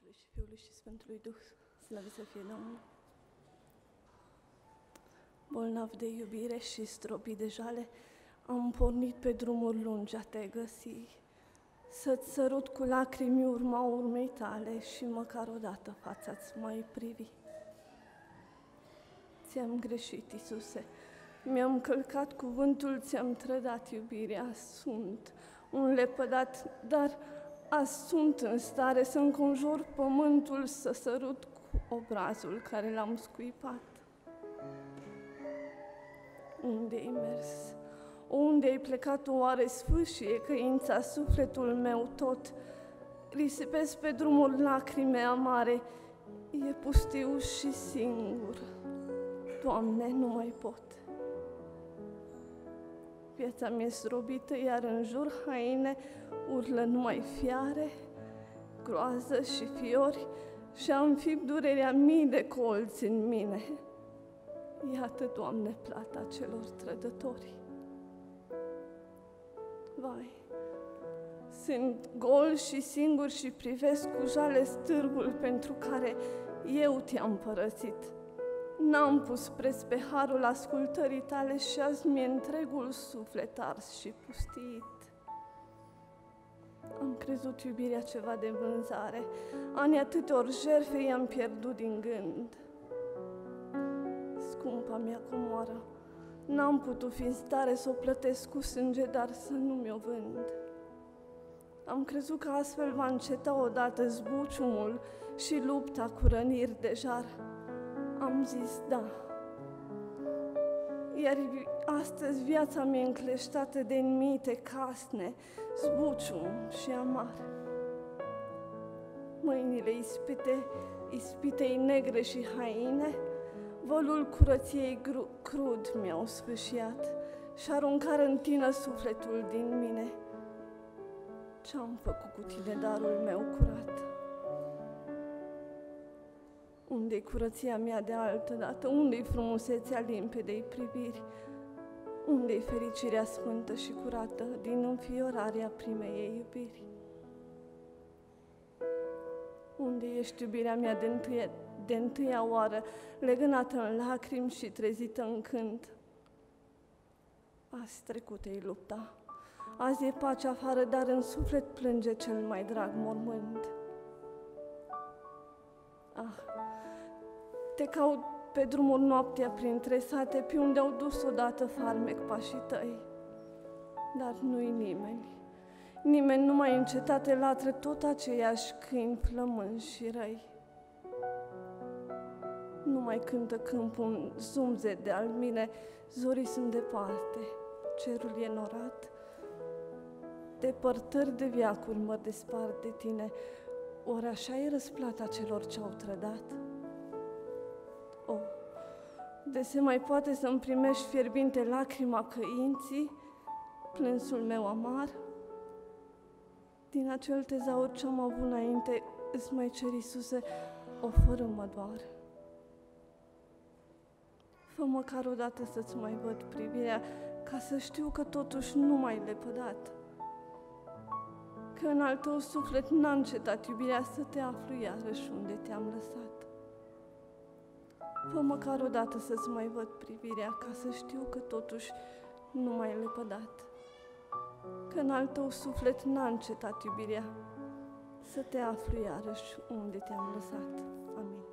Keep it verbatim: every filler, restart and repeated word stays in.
Tatălui și Fiului și Sfântului Duh, slăvit să fie Domnul. Bolnav de iubire și stropit de jale, am pornit pe drumuri lungi a te găsi, să-ți sărut cu lacrimi urma urmei tale și măcar odată fața-ți mai privi. Ți-am greșit, Iisuse, mi-am călcat cuvântul, ți-am trădat iubirea, sunt un lepădat, dar azi sunt în stare să înconjur pământul, să sărut cu obrazul care l-am scuipat. Unde-ai mers? Unde-ai plecat, oare sfâșie căința sufletul meu tot? Risipesc pe drumul lacrime amare, e pustiu și singur. Doamne, nu mai pot. Viața mi-e zdrobită, iar în jur haine urlă numai fiare, groază și fiori, și-a înfipt durerea mii de colți în mine. Iată, Doamne, plata celor trădători. Vai, sunt gol și singur și privesc cu jale stârgul pentru care eu te-am părăsit. N-am pus preț pe harul ascultării tale și azi mi-e întregul suflet ars și pustiit. Am crezut iubirea ceva de vânzare, ani atâteori jerfe i-am pierdut din gând. Scumpa mea comoară, n-am putut fi în stare să o plătesc cu sânge, dar să nu mi-o vând. Am crezut că astfel va înceta odată zbuciumul și lupta cu răniri de jar. Am zis da, iar astăzi viața mi-e încleștată de înmite casne, zbucium și amar. Mâinile ispite, ispitei negre și haine, vălul curăției crud mi-au sfâșiat și aruncară în tină sufletul din mine. Ce-am făcut cu tine, darul meu curat? Unde-i curăția mea de altădată? Unde-i frumusețea limpedei priviri? Unde-i fericirea sfântă și curată din înfiorarea primei ei iubiri? Unde ești iubirea mea de întâia, de întâia oară, legănată în lacrimi și trezită în cânt? Azi trecută-i lupta, azi e pace afară, dar în suflet plânge cel mai drag mormânt. Ah, te caut pe drumuri noaptea printre sate, pe unde au dus odată farmec pașii tăi. Dar nu-i nimeni, nimeni nu mai încetate latră tot aceiași câini flămânzi și răi. Nu mai cântă câmpul un zumzet de al mine, zorii sunt departe, cerul e norat, depărtări de veacuri mă despart de tine. Ori așa e răsplata celor ce-au trădat? O, de se mai poate să-mi primești fierbinte lacrima căinții, plânsul meu amar? Din acel tezaur ce-am avut înainte, îți mai cer, Iisuse, o fărâmă doar. Fă măcar odată să-ți mai văd privirea, ca să știu că totuși nu m-ai lepădat, că în al tău suflet n-a încetat iubirea, să te aflu iarăși unde te-am lăsat. Fă măcar odată să-ți mai văd privirea, ca să știu că totuși nu m-ai lepădat, că în al tău suflet n-a încetat iubirea, să te aflu iarăși unde te-am lăsat. Amin.